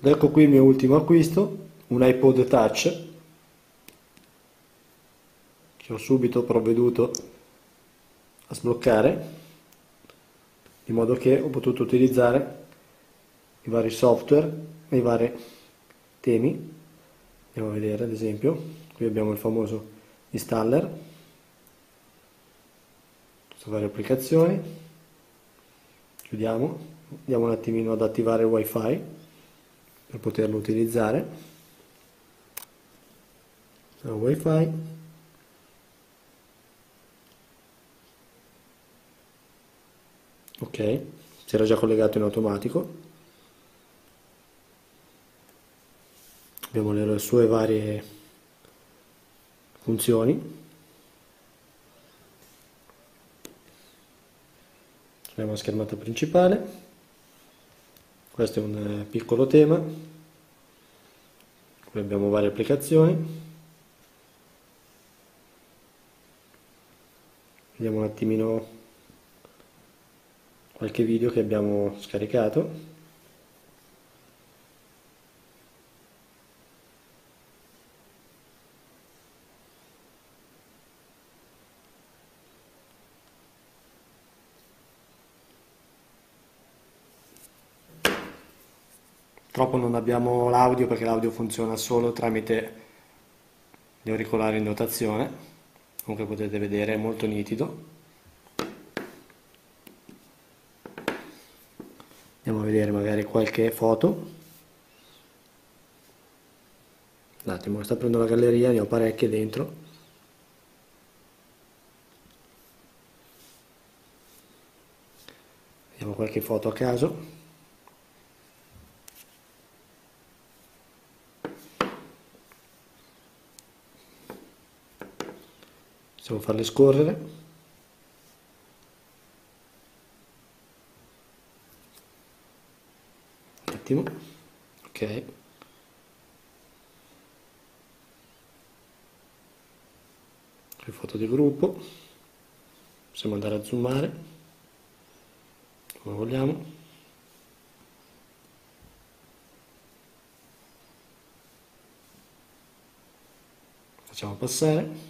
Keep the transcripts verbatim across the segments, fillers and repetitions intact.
ecco qui il mio ultimo acquisto, un iPod Touch che ho subito provveduto a sbloccare, in modo che ho potuto utilizzare i vari software e i vari temi. Andiamo a vedere, ad esempio, qui abbiamo il famoso installer, queste varie applicazioni. Chiudiamo, andiamo un attimino ad attivare il wifi per poterlo utilizzare. Il wifi, ok, si era già collegato in automatico. Abbiamo le sue varie funzioni. Abbiamo la schermata principale, questo è un piccolo tema, qui abbiamo varie applicazioni. Vediamo un attimino qualche video che abbiamo scaricato. Purtroppo non abbiamo l'audio perché l'audio funziona solo tramite gli auricolari in dotazione, comunque potete vedere è molto nitido. Andiamo a vedere magari qualche foto. Un attimo, sta aprendo la galleria, ne ho parecchie dentro. Vediamo qualche foto a caso. Possiamo farle scorrere. Un attimo, ok. Le foto di gruppo, possiamo andare a zoomare come vogliamo. Facciamo passare.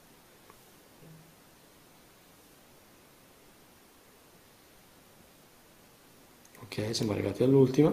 Ok, siamo arrivati all'ultima.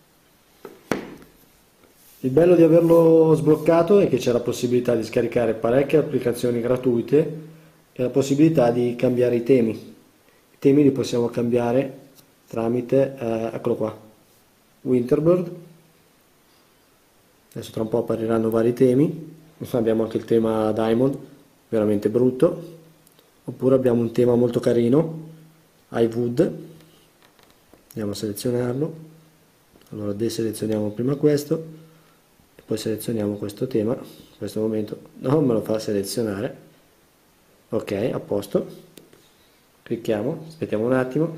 Il bello di averlo sbloccato è che c'è la possibilità di scaricare parecchie applicazioni gratuite e la possibilità di cambiare i temi. I temi li possiamo cambiare tramite, eh, eccolo qua, Winterbird. Adesso tra un po' appariranno vari temi. Abbiamo anche il tema Diamond, veramente brutto. Oppure abbiamo un tema molto carino, iWood. Andiamo a selezionarlo. Allora deselezioniamo prima questo e poi selezioniamo questo tema. In questo momento non me lo fa selezionare. Ok, a posto. Clicchiamo, aspettiamo un attimo.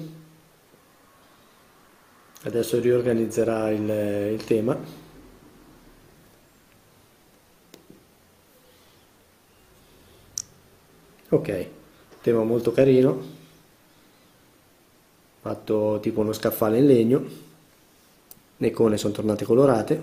Adesso riorganizzerà il, il tema. Ok, tema molto carino, fatto tipo uno scaffale in legno, le icone sono tornate colorate.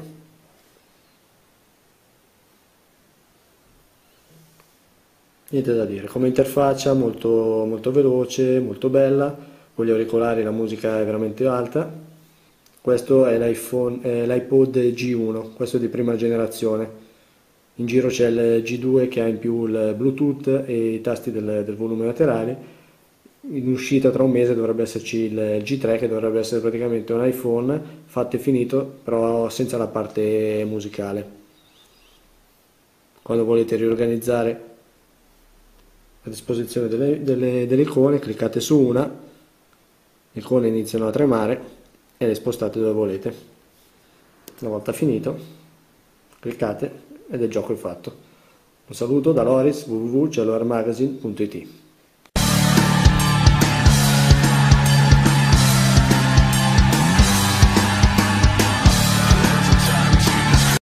Niente da dire, come interfaccia molto, molto veloce, molto bella, con gli auricolari la musica è veramente alta. Questo è l'iPod G uno, questo è di prima generazione. In giro c'è il G due che ha in più il Bluetooth e i tasti del, del volume laterali. In uscita tra un mese dovrebbe esserci il G tre che dovrebbe essere praticamente un iPhone fatto e finito, però senza la parte musicale. Quando volete riorganizzare la disposizione delle, delle, delle icone, cliccate su una, le icone iniziano a tremare e le spostate dove volete. Una volta finito, cliccate ed il gioco è fatto. Un saluto da Loris, w w w punto cellular magazine punto it.